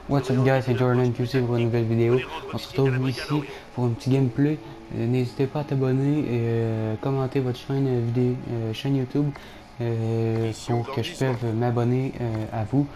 What's up guys, c'est Jordan QC pour une nouvelle vidéo. On se retrouve ici pour un petit gameplay. N'hésitez pas à t'abonner et commenter votre chaîne YouTube pour que je puisse m'abonner à vous.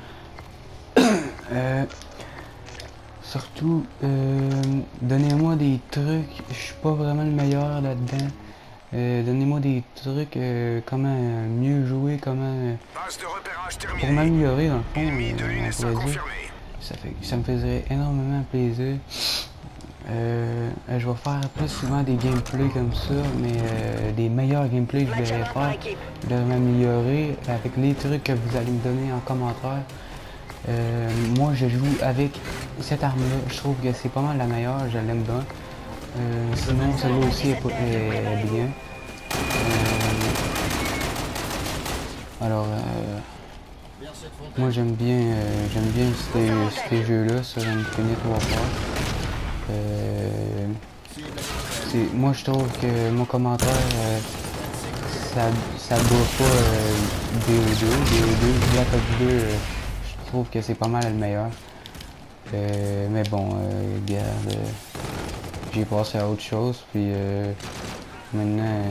Surtout, donnez-moi des trucs. Je suis pas vraiment le meilleur là-dedans. Donnez-moi des trucs, comment mieux jouer, comment pour m'améliorer dans le fond, on pourrait dire. Ça me faisait énormément plaisir. Je vais faire plus souvent des gameplays comme ça, mais des meilleurs gameplays que je vais faire, de m'améliorer avec les trucs que vous allez me donner en commentaire. Moi je joue avec cette arme là, je trouve que c'est pas mal la meilleure, je l'aime bien. Sinon celle-là aussi est bien. Alors moi j'aime bien ces jeux-là sur Infinite Warfare. Moi je trouve que mon commentaire ça bat pas BO2, Black Ops 2 je trouve que c'est pas mal le meilleur. Mais bon, regarde, j'ai passé à autre chose puis maintenant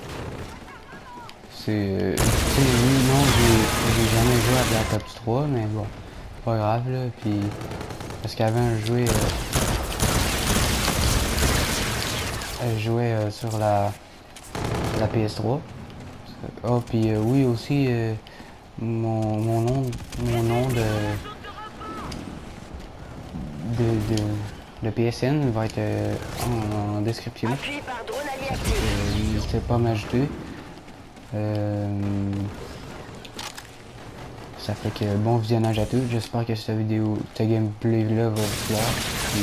oui, non, j'ai jamais joué à Black Ops 3, mais bon, pas grave là, puis parce qu'avant je jouais sur la PS3. Oh, puis oui aussi, mon nom de PSN va être en description. N'hésitez pas à m'ajouter. Ça fait que bon visionnage à tous. J'espère que cette gameplay là va vous plaire. Puis,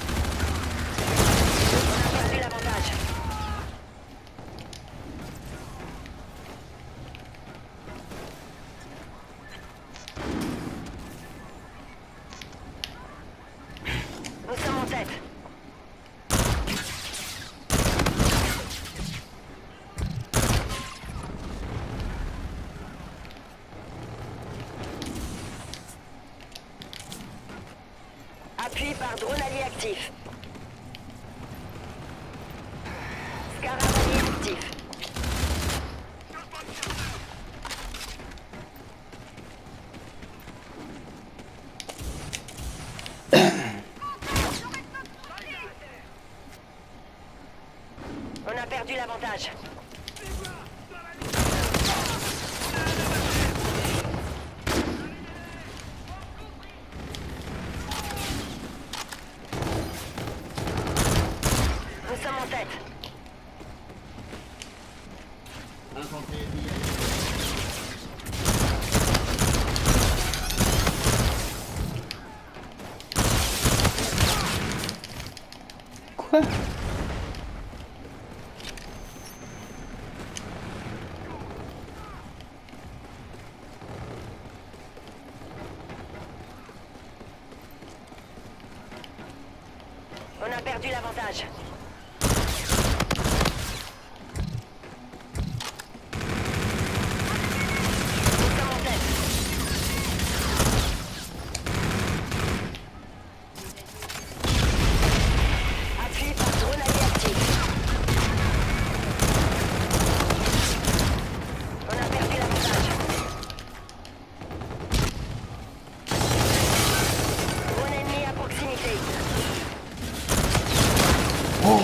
nous sommes en tête. Appui par drone allié actif. Scarab allié actif. On a perdu l'avantage. Nous sommes en tête. quoi? On a perdu l'avantage. Nous sommes en tête. Appui par drone allié actif. On a perdu l'avantage. Drone ennemi à proximité. Oh!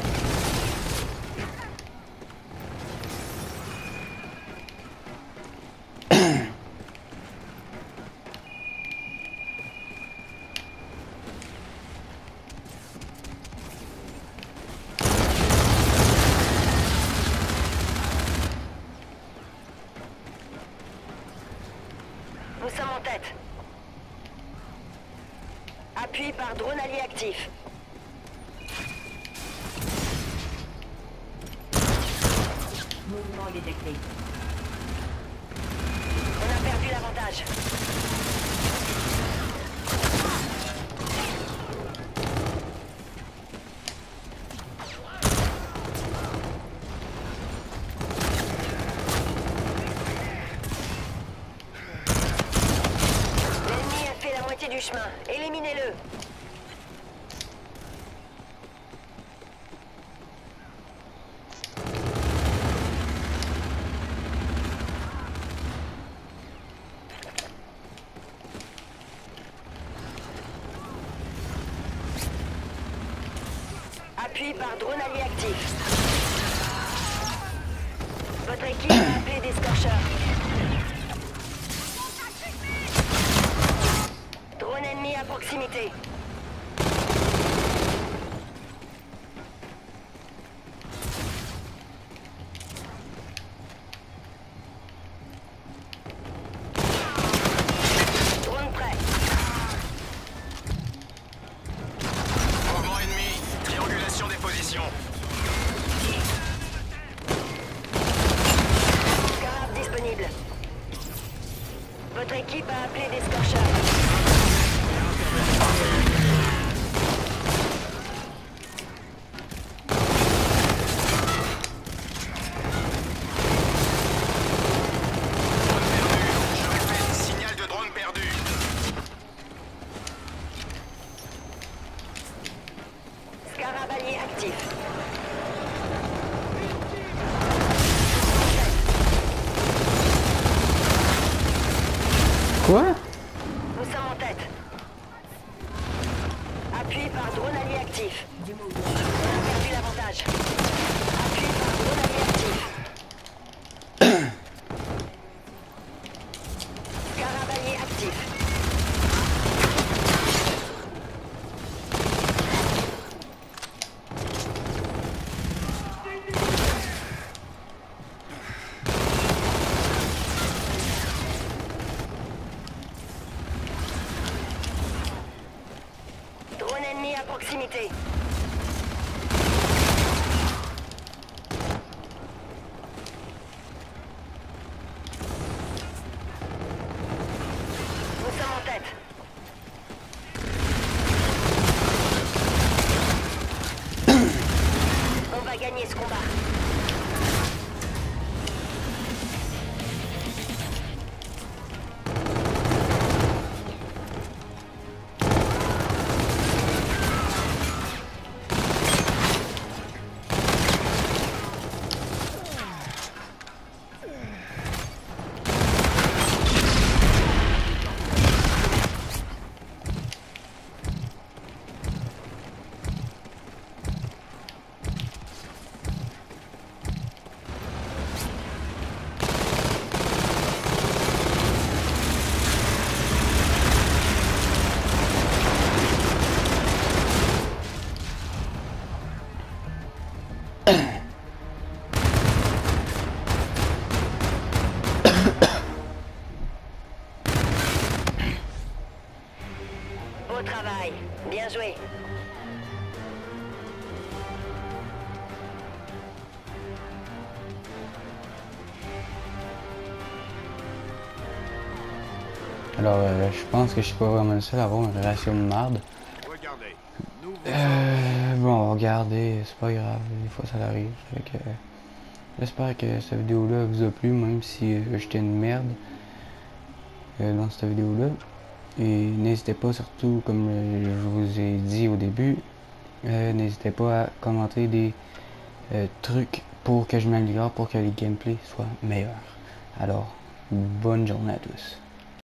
Nous sommes en tête. Appui par drone allié actif. Mouvement détecté. On a perdu l'avantage. L'ennemi a fait la moitié. moitié du chemin. Éliminez-le. Appui par drone allié actif. Votre équipe a appelé des scorchers. Drone ennemi à proximité. Drone prêt. Mouvement ennemi, triangulation des positions. Scarab disponible. Votre équipe a appelé des scorchers. Je répète, signal de drone perdu. Scarab allié actif. Quoi? Nous sommes en tête. Appui par drone allié actif. On a perdu l'avantage. Appui par drone allié actif. Scarab allié actif. Drone ennemi à proximité. Nous sommes en tête. On va gagner ce combat. Beau travail. Bien joué. Alors, je pense que je suis pas vraiment le seul à avoir une relation de marde. Regardez. Bon, on va regarder, c'est pas grave, des fois ça arrive. Fait que, j'espère que cette vidéo-là vous a plu, même si j'étais une merde dans cette vidéo-là. Et n'hésitez pas, surtout, comme je vous ai dit au début, n'hésitez pas à commenter des trucs pour que je m'améliore, pour que les gameplays soient meilleurs. Alors, bonne journée à tous.